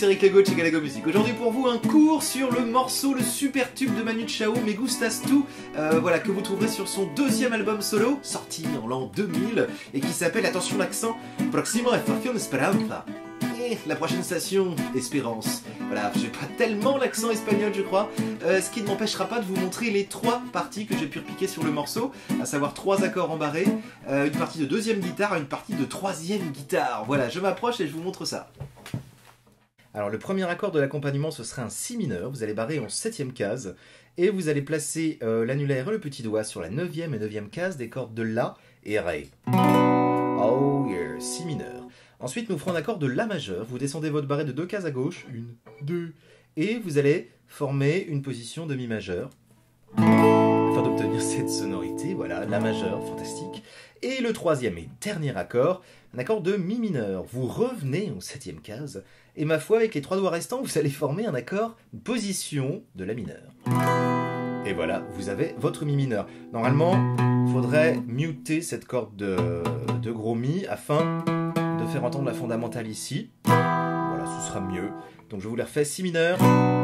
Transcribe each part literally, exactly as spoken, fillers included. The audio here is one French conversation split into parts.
c'est Eric Lego de chez Galago Music. Aujourd'hui pour vous un cours sur le morceau, le super tube de Manu Chao, Me Gustas Tu, euh, voilà, que vous trouverez sur son deuxième album solo, sorti en l'an deux mille, et qui s'appelle, attention l'accent, Próxima Estación Esperanza. Et la prochaine station, Espérance. Voilà, j'ai pas tellement l'accent espagnol je crois, euh, ce qui ne m'empêchera pas de vous montrer les trois parties que j'ai pu repiquer sur le morceau, à savoir trois accords en barré, euh, une partie de deuxième guitare et une partie de troisième guitare. Voilà, je m'approche et je vous montre ça. Alors le premier accord de l'accompagnement ce sera un si mineur, vous allez barrer en septième case, et vous allez placer euh, l'annulaire et le petit doigt sur la neuvième et neuvième case des cordes de La et Ré. Oh yeah, si mineur. Ensuite nous ferons un accord de La majeur, vous descendez votre barré de deux cases à gauche, une, deux, et vous allez former une position de Mi majeur, afin d'obtenir cette sonorité, voilà, La majeur, fantastique. Et le troisième et dernier accord, un accord de Mi mineur. Vous revenez en septième case, et ma foi, avec les trois doigts restants, vous allez former un accord, une position de La mineur. Et voilà, vous avez votre Mi mineur. Normalement, il faudrait muter cette corde de, de gros Mi afin de faire entendre la fondamentale ici. Voilà, ce sera mieux. Donc je vous les refais, Si mineur,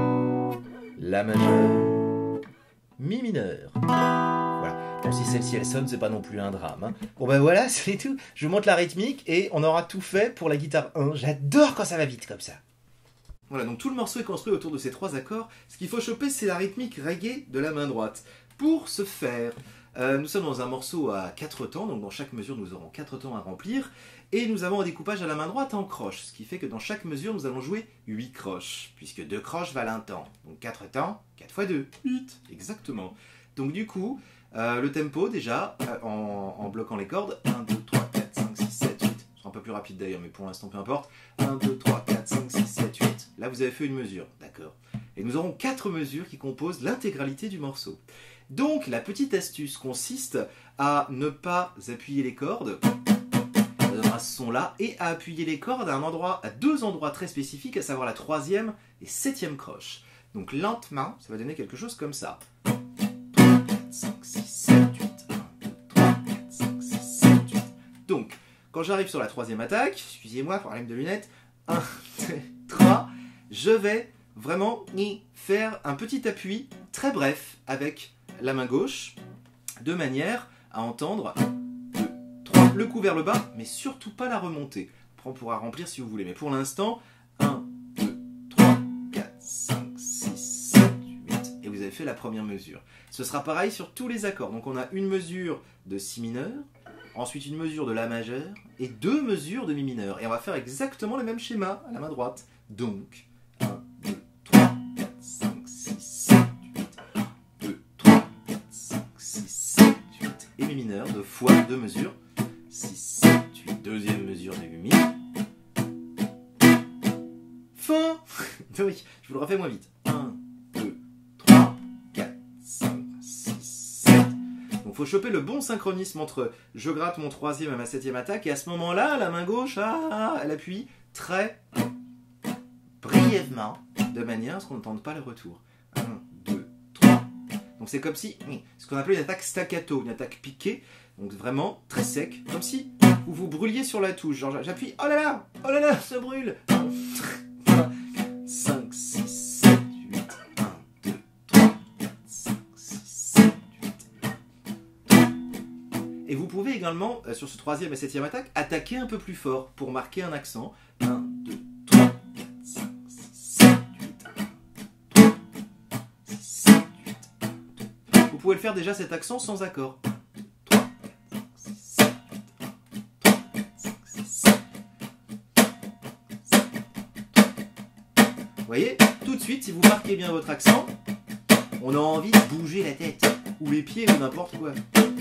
La majeur, Mi mineur. Bon, si celle-ci elle sonne, c'est pas non plus un drame. Hein. Bon ben voilà, c'est tout. Je vous montre la rythmique et on aura tout fait pour la guitare un. J'adore quand ça va vite comme ça. Voilà, donc tout le morceau est construit autour de ces trois accords. Ce qu'il faut choper, c'est la rythmique reggae de la main droite. Pour ce faire, euh, nous sommes dans un morceau à quatre temps, donc dans chaque mesure nous aurons quatre temps à remplir. Et nous avons un découpage à la main droite en croche, ce qui fait que dans chaque mesure nous allons jouer huit croches, puisque deux croches valent un temps. Donc quatre temps, quatre fois deux, huit, exactement. Donc du coup, Euh, le tempo déjà, euh, en, en bloquant les cordes, un, deux, trois, quatre, cinq, six, sept, huit, ce sera un peu plus rapide d'ailleurs, mais pour l'instant peu importe, un, deux, trois, quatre, cinq, six, sept, huit, là vous avez fait une mesure, d'accord. Et nous aurons quatre mesures qui composent l'intégralité du morceau. Donc la petite astuce consiste à ne pas appuyer les cordes, ça donnera ce son là, et à appuyer les cordes à, un endroit, à deux endroits très spécifiques, à savoir la troisième et septième croche. Donc lentement, ça va donner quelque chose comme ça. cinq, six, sept, huit, un, deux, trois, quatre, cinq, six, sept, huit. Donc, quand j'arrive sur la troisième attaque, excusez-moi, problème de lunettes, un, deux, trois, je vais vraiment faire un petit appui très bref avec la main gauche, de manière à entendre deux, trois, le coup vers le bas, mais surtout pas la remontée. Après, on pourra remplir si vous voulez, mais pour l'instant, un, deux, trois, quatre, cinq, six, sept, huit, et vous avez fait la première mesure. Ce sera pareil sur tous les accords. Donc on a une mesure de Si mineur, ensuite une mesure de La majeur et deux mesures de Mi mineur. Et on va faire exactement le même schéma à la main droite. Donc un, deux, trois, quatre, cinq, six, sept, huit. un, deux, trois, quatre, cinq, six, sept, huit. Et Mi mineur, deux fois deux mesures. six, sept, huit. Deuxième mesure de Mi. Fin. Oui, je vous le refais moins vite. un, il faut choper le bon synchronisme entre je gratte mon troisième à ma septième attaque et à ce moment-là, la main gauche, ah, elle appuie très brièvement de manière à ce qu'on n'entende pas le retour. un, deux, trois. Donc c'est comme si, ce qu'on appelle une attaque staccato, une attaque piquée, donc vraiment très sec, comme si vous vous brûliez sur la touche. Genre j'appuie, oh là là, oh là là, ça brûle. cinq, six, et vous pouvez également, euh, sur ce troisième et septième attaque, attaquer un peu plus fort pour marquer un accent. un, deux, trois, quatre, cinq, six, sept, huit, un, deux, trois, six, sept, huit, un, deux. Vous pouvez le faire déjà cet accent sans accord. un, deux, trois, quatre, cinq, six, sept, huit, un, deux, trois, quatre, cinq, six, sept. Vous voyez, tout de suite, si vous marquez bien votre accent, on a envie de bouger la tête, ou les pieds, ou n'importe quoi.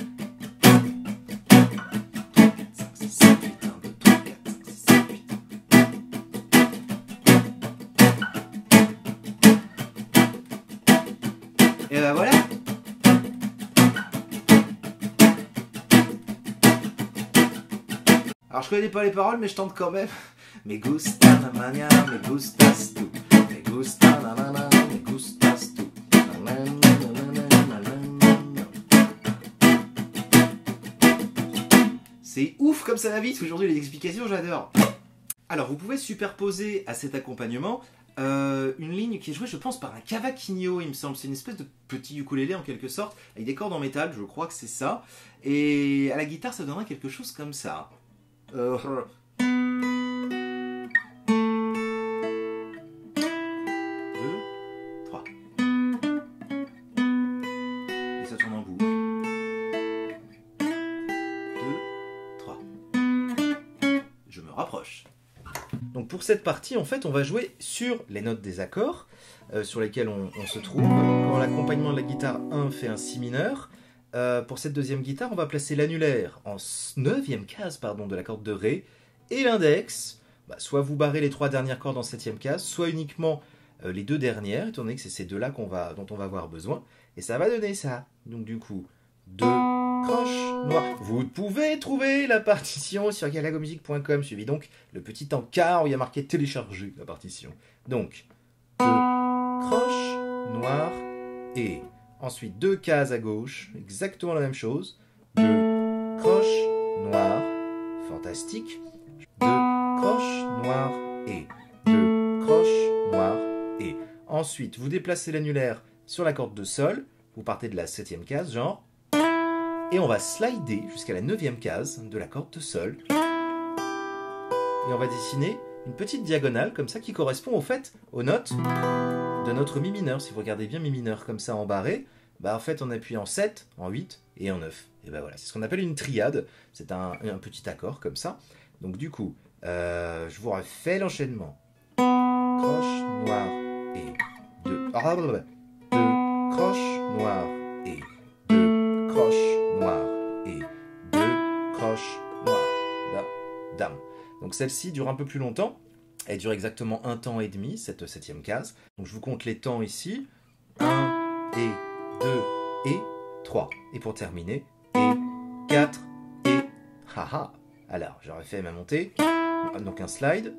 Et ben voilà. Alors je connais pas les paroles mais je tente quand même. Me gusta la mañana, me gustas tu. Me gusta la nana, me gustas tu. C'est ouf comme ça va vite aujourd'hui les explications, j'adore. Alors, vous pouvez superposer à cet accompagnement euh, une ligne qui est jouée, je pense, par un cavaquinho, il me semble. C'est une espèce de petit ukulélé en quelque sorte, avec des cordes en métal, je crois que c'est ça. Et à la guitare, ça donnerait quelque chose comme ça. Euh... Deux, trois. Et ça tourne en boucle. Deux, trois. Je me rapproche. Donc pour cette partie, en fait, on va jouer sur les notes des accords euh, sur lesquels on, on se trouve. Quand l'accompagnement de la guitare un fait un si mineur, euh, pour cette deuxième guitare, on va placer l'annulaire en neuvième case pardon, de la corde de Ré et l'index, bah, soit vous barrez les trois dernières cordes en septième case, soit uniquement euh, les deux dernières, étant donné que c'est ces deux-là qu'on va, dont on va avoir besoin. Et ça va donner ça. Donc du coup, deux croches noires. Vous pouvez trouver la partition sur galagomusic point com. Suivi donc le petit encart où il y a marqué télécharger la partition. Donc, deux croches noires et ensuite deux cases à gauche, exactement la même chose. Deux croches noires, fantastique. Deux croches noires et deux croches noires et ensuite vous déplacez l'annulaire sur la corde de sol. Vous partez de la septième case, genre. Et on va slider jusqu'à la neuvième case de la corde de sol. Et on va dessiner une petite diagonale comme ça qui correspond au fait aux notes de notre mi mineur. Si vous regardez bien mi mineur comme ça en barré, bah en fait on appuie en sept, en huit et en neuf. Et ben voilà, c'est ce qu'on appelle une triade. C'est un, un petit accord comme ça. Donc du coup, euh, je vous refais l'enchaînement. Croche noire et deux. Ah, deux croches noires et deux croches noires et deux croches noires. Dame. Donc celle-ci dure un peu plus longtemps. Elle dure exactement un temps et demi, cette septième case. Donc je vous compte les temps ici. un et deux et trois. Et pour terminer, et quatre et haha. Alors, j'aurais fait ma montée. Donc un slide.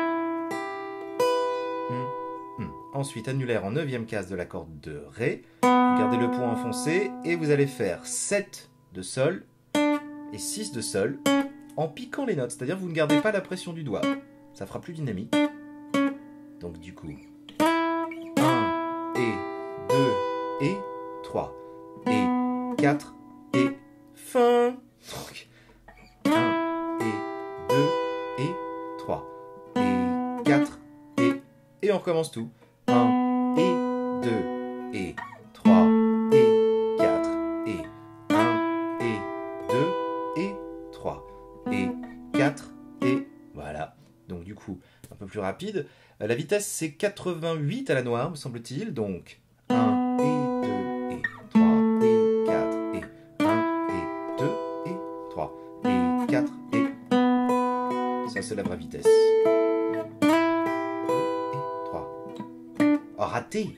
Hum, hum. Ensuite, annulaire en neuvième case de la corde de Ré. Vous gardez le point enfoncé et vous allez faire sept de Sol et six de Sol en piquant les notes. C'est-à-dire que vous ne gardez pas la pression du doigt. Ça fera plus dynamique. Donc du coup, un et deux et trois et quatre et fin. Donc, un et deux et trois et quatre et... Et on recommence tout. un et deux et trois et quatre et un et deux et trois et quatre et... Voilà. Donc du coup, un peu plus rapide. La vitesse c'est quatre-vingt-huit à la noire, me semble-t-il. Donc un et deux et trois et quatre et un et deux et trois et quatre et... Ça c'est la vraie vitesse. deux et trois. Oh, raté!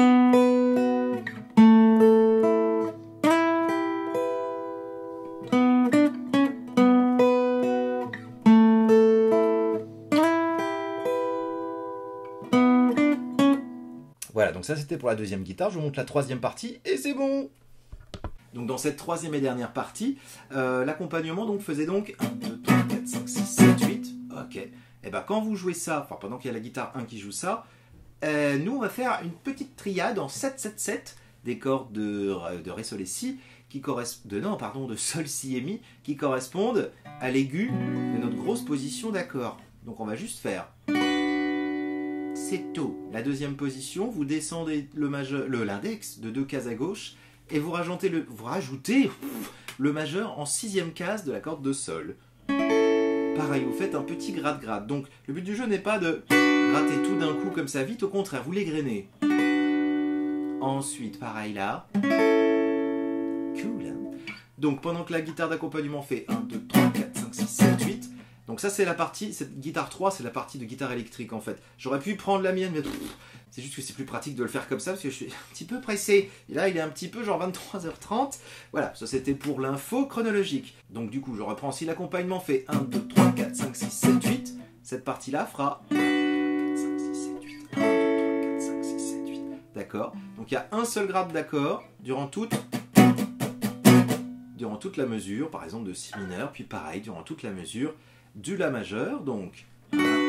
Voilà, donc ça c'était pour la deuxième guitare. Je vous montre la troisième partie et c'est bon. Donc dans cette troisième et dernière partie, euh, l'accompagnement donc faisait donc un, deux, trois, quatre, cinq, six, sept, huit. Ok. Et ben quand vous jouez ça, enfin pendant qu'il y a la guitare un qui joue ça, euh, nous on va faire une petite triade en sept sept sept des cordes de, de Ré sol et Si qui correspondent de non pardon de Sol Si et Mi qui correspondent à l'aigu de notre grosse position d'accord. Donc on va juste faire c'est tout. La deuxième position, vous descendez le majeur, le l'index de deux cases à gauche et vous rajoutez le, vous rajoutez le majeur en sixième case de la corde de Sol. Pareil, vous faites un petit gratte-gratte. Donc le but du jeu n'est pas de gratter tout d'un coup comme ça vite, au contraire, vous les grainez. Ensuite, pareil là. Cool. Donc pendant que la guitare d'accompagnement fait un, deux, trois, quatre, cinq, six, sept, huit. Donc ça c'est la partie, cette guitare trois c'est la partie de guitare électrique en fait. J'aurais pu prendre la mienne mais c'est juste que c'est plus pratique de le faire comme ça parce que je suis un petit peu pressé. Et là il est un petit peu genre vingt-trois heures trente. Voilà, ça c'était pour l'info chronologique. Donc du coup je reprends, si l'accompagnement fait un, deux, trois, quatre, cinq, six, sept, huit, cette partie là fera un, deux, trois, quatre, cinq, six, sept, huit. un, deux, trois, quatre, cinq, six, sept, huit. D'accord. Donc il y a un seul grade d'accord durant toute... durant toute la mesure, par exemple de Si mineur, puis pareil durant toute la mesure du La majeur, donc un,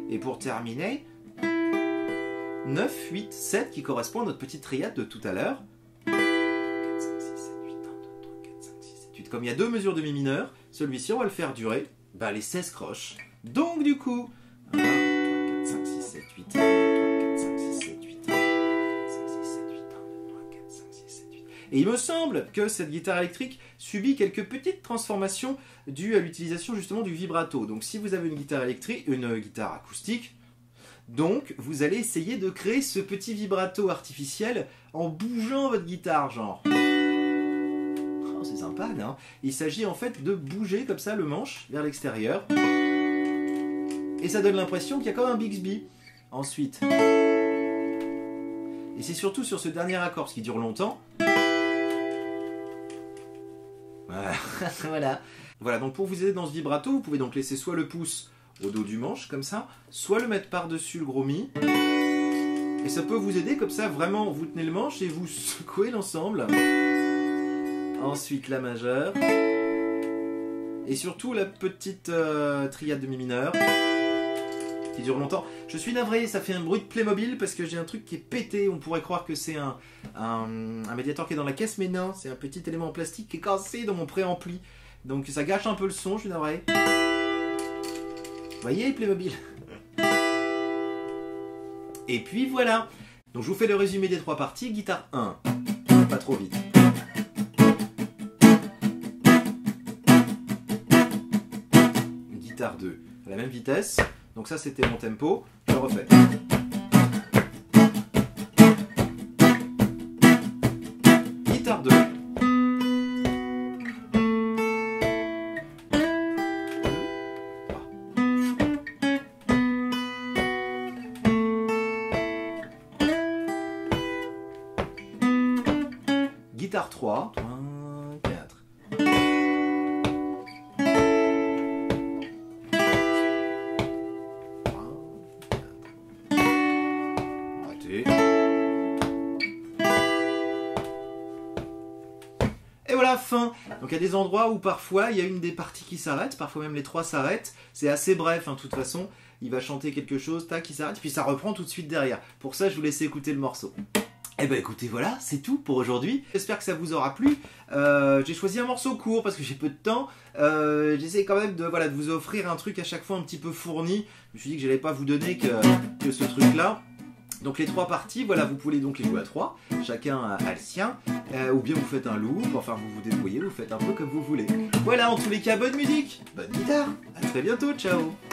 Et pour terminer, neuf, huit, sept qui correspond à notre petite triade de tout à l'heure. Comme il y a deux mesures de mi mineur, celui-ci on va le faire durer bah, les seize croches. Donc du coup, un, deux, trois, quatre, cinq, six, sept, huit, un, deux, trois, quatre, cinq, six, sept, huit, un, deux, trois, quatre, cinq, six, sept, huit, un, deux, trois, quatre, cinq, six, sept, huit. Et il me semble que cette guitare électrique subit quelques petites transformations dues à l'utilisation justement du vibrato. Donc si vous avez une guitare électrique, une guitare acoustique, donc vous allez essayer de créer ce petit vibrato artificiel en bougeant votre guitare, genre. Oh, c'est sympa, non? Il s'agit en fait de bouger comme ça le manche vers l'extérieur. Et ça donne l'impression qu'il y a comme un Bixby. Ensuite. Et c'est surtout sur ce dernier accord, ce qui dure longtemps. Voilà. voilà. Voilà, donc pour vous aider dans ce vibrato, vous pouvez donc laisser soit le pouce au dos du manche, comme ça, soit le mettre par-dessus le gros mi. Et ça peut vous aider, comme ça, vraiment, vous tenez le manche et vous secouez l'ensemble. Ensuite la majeure. Et surtout la petite euh, triade de mi mineur qui dure longtemps. Je suis navré, ça fait un bruit de Playmobil parce que j'ai un truc qui est pété. On pourrait croire que c'est un, un, un médiator qui est dans la caisse, mais non, c'est un petit élément en plastique qui est cassé dans mon préampli. Donc ça gâche un peu le son, je suis navré. Vous voyez Playmobil? Et puis voilà. Donc je vous fais le résumé des trois parties. Guitare un, pas trop vite. Guitare deux, à la même vitesse. Donc ça c'était mon tempo, je le refais. Guitare deux. Guitare trois. quatre. Et voilà, fin. Donc il y a des endroits où parfois il y a une des parties qui s'arrête, parfois même les trois s'arrêtent. C'est assez bref, hein, de toute façon. Il va chanter quelque chose, tac, il s'arrête, puis ça reprend tout de suite derrière. Pour ça, je vous laisse écouter le morceau. Et ben écoutez, voilà, c'est tout pour aujourd'hui. J'espère que ça vous aura plu. Euh, j'ai choisi un morceau court parce que j'ai peu de temps. Euh, J'essaie quand même de, voilà, de vous offrir un truc à chaque fois un petit peu fourni. Je me suis dit que je n'allais pas vous donner que, que ce truc-là. Donc les trois parties, voilà, vous pouvez donc les jouer à trois. Chacun a, a le sien. Euh, ou bien vous faites un loop, enfin vous vous débrouillez, vous faites un peu comme vous voulez. Voilà, en tous les cas, bonne musique, bonne guitare. À très bientôt, ciao.